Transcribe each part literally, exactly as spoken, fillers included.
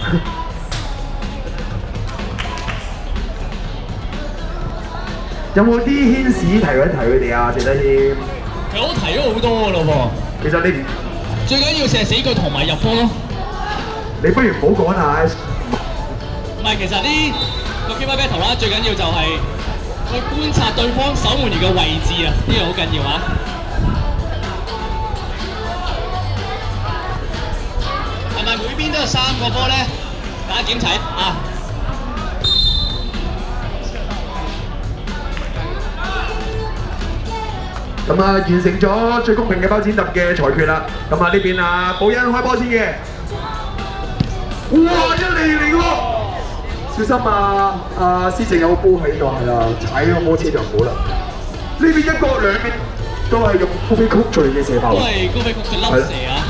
有冇啲牽使提一提佢哋啊？謝德謙。 其實我提咗好多㗎咯喎。 其實你最緊要射死佢同埋入波咯。 你不如唔好講啦。 唔係，其實呢個 keep battle 啦，最緊要就係去觀察對方守門員嘅位置啊，呢樣好緊要啊！係咪每邊都有三個波咧？大家檢齊啊！ 咁啊，完成咗最公平嘅包剪揼嘅裁決啦。咁啊，呢邊啊，寶欣開波先嘅。哇！一嚟嚟喎！小心啊！阿思靜有個波喺度，係啦，踩個摩車就唔好啦。呢邊一個兩邊都係用高飛曲序嘅射法。 都係高飛曲嘅甩射啊！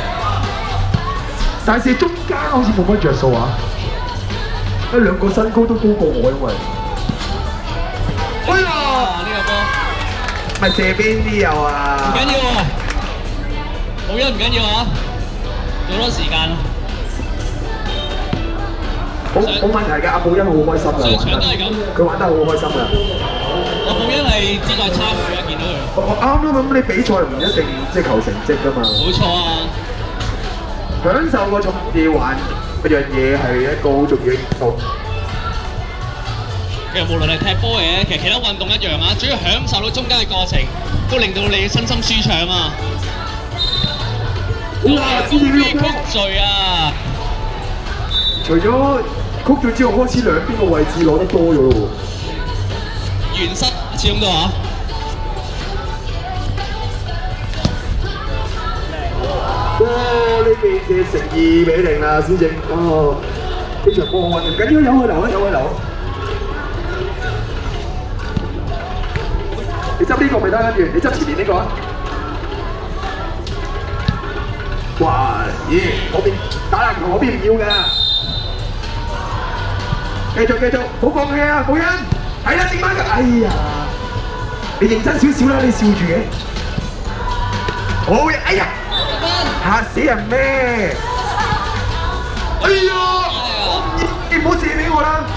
但係射中間好似冇乜着數啊！一兩個身高都高過我，因為。哎呀！ 呢個波咪射邊啲有啊！ 唔緊要喎，冇因唔緊要啊，做多時間。 冇冇問題㗎，阿寶欣好開心㗎， 上場都係咁， 佢玩得好開心㗎。 阿寶欣係志在參與啊，見到佢。 啱啦，咁你比賽唔一定即係求成績㗎嘛。 冇錯啊！ 享受個重要玩嗰樣嘢係一個好重要嘅元素。 其實無論係踢波嘅，其實其他運動一樣啊，主要享受到中間嘅過程，都令到你身心舒暢啊！ 哇！ 高飛曲序啊！ 除咗曲序之外，開始兩邊個位置攞得多咗咯喎。 原失始終都啊！ 哇！呢邊射成二比零啦，小靜。哦，呢場波好運，唔緊要，有佢留啊，有佢留。你執呢個咪得，跟住你執前面呢個啊！哇！咦，嗰邊打籃球嗰邊唔要㗎，繼續繼續，唔好放棄啊！寶欣，係啦，整翻佢。哎呀，你認真少少啦，你笑住嘅。好嘢！哎呀，嚇死人咩？哎呀，你唔好射俾我啦！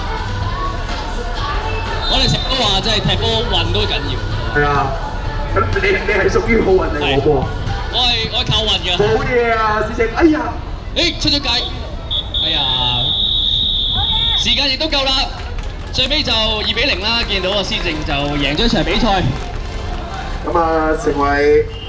我哋成日都話，即係踢波運都緊要。 係啊，咁你你係屬於好運定我波？ 我係我係靠運嘅。 好嘢啊，師姐！哎呀， 誒出咗界，哎呀，時間亦都夠啦，最尾就二比零啦，見到阿施靜就贏咗一場比賽。 咁啊，成為